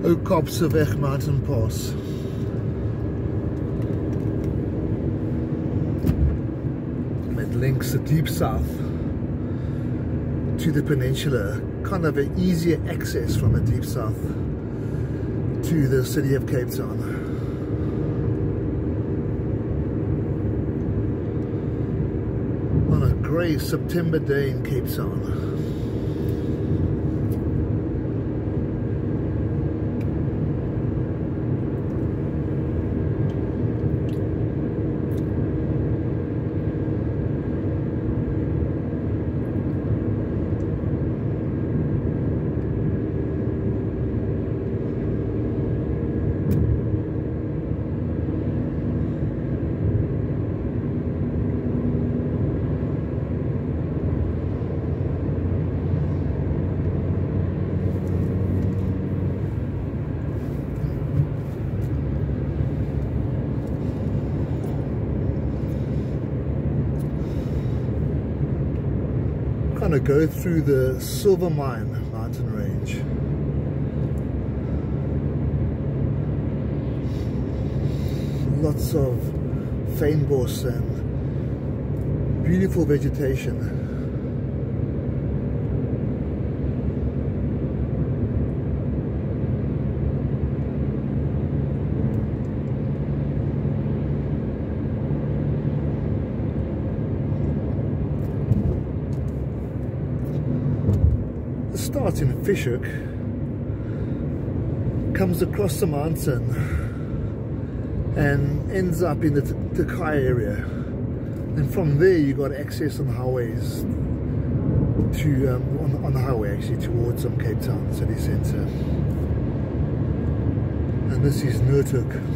Oudtshoornweg mountain pass. It links the deep south to the peninsula, kind of an easier access from the deep south to the city of Cape Town. On a grey September day in Cape Town. Kind of go through the Silvermine mountain range. Lots of fynbos and beautiful vegetation. Starts in Fieshoek, comes across the mountain and ends up in the Tokai area, and from there you got access on highways to on the highway actually towards Cape Town city centre. And this is Noordhoek.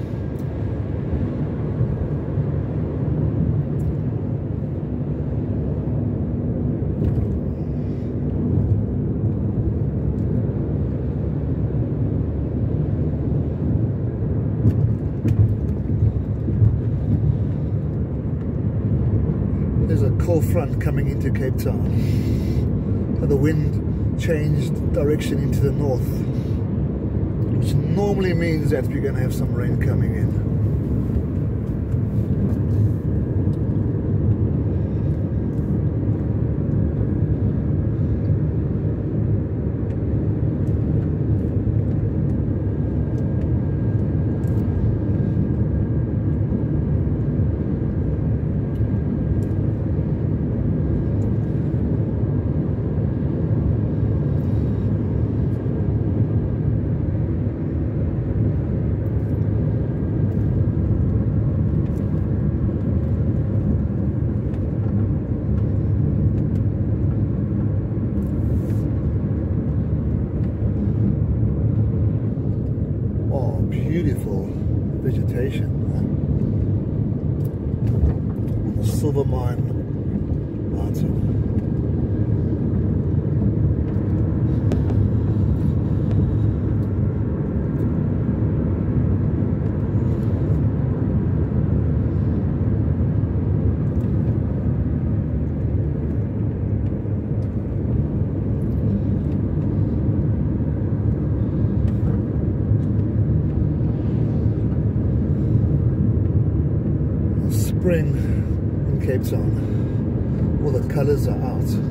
There's a cold front coming into Cape Town. And the wind changed direction into the north, which normally means that we're going to have some rain coming in. Beautiful vegetation on the Silvermine mountain. Spring in Cape Town, all the colours are out.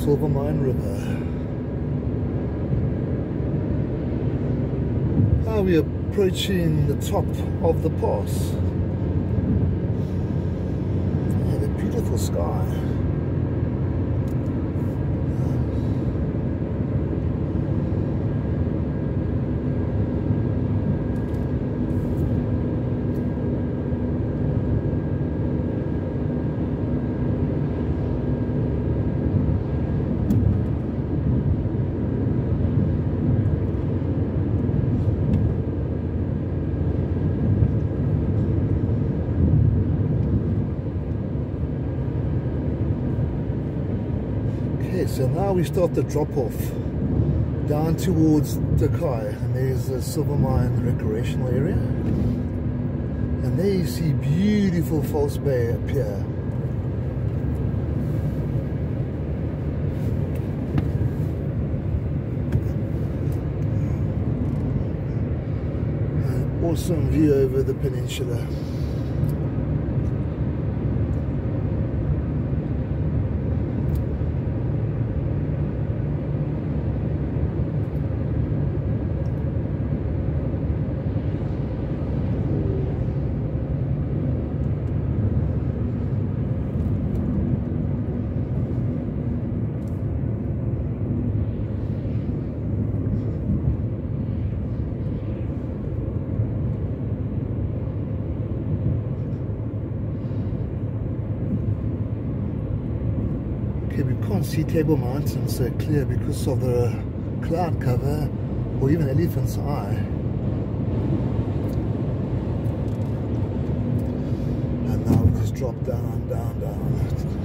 Silvermine River. Now we're approaching the top of the pass. Yeah, the beautiful sky. Okay, so now we start the drop off down towards Tokai, and there's the Silvermine recreational area, and there you see beautiful False Bay appear. An awesome view over the peninsula. Okay, we can't see Table Mountain so clear because of the cloud cover or even Elephant's Eye. And now we just drop down, down, down.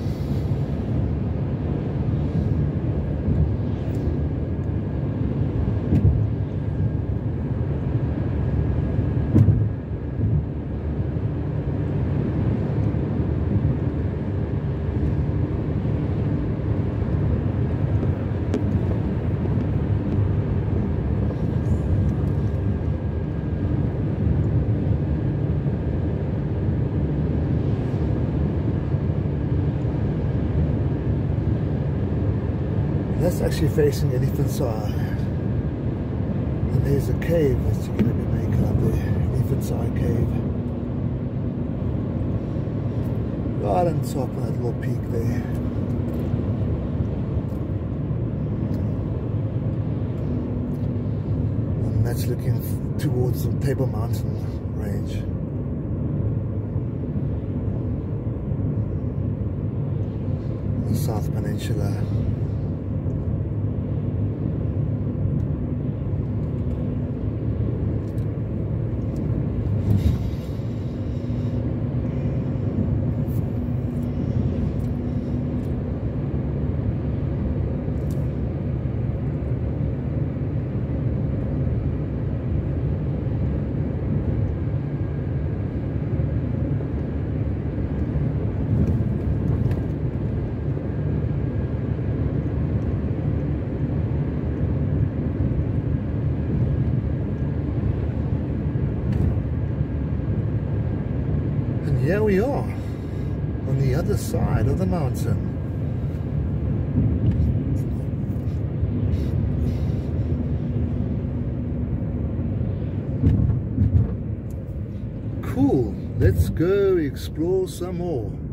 That's actually facing Elephant's Eye. And there's a cave that you're going to be making up there. Elephant's Eye Cave. Right on top of that little peak there. And that's looking towards the Table Mountain range. The South Peninsula. Here we are, on the other side of the mountain. Cool, let's go explore some more.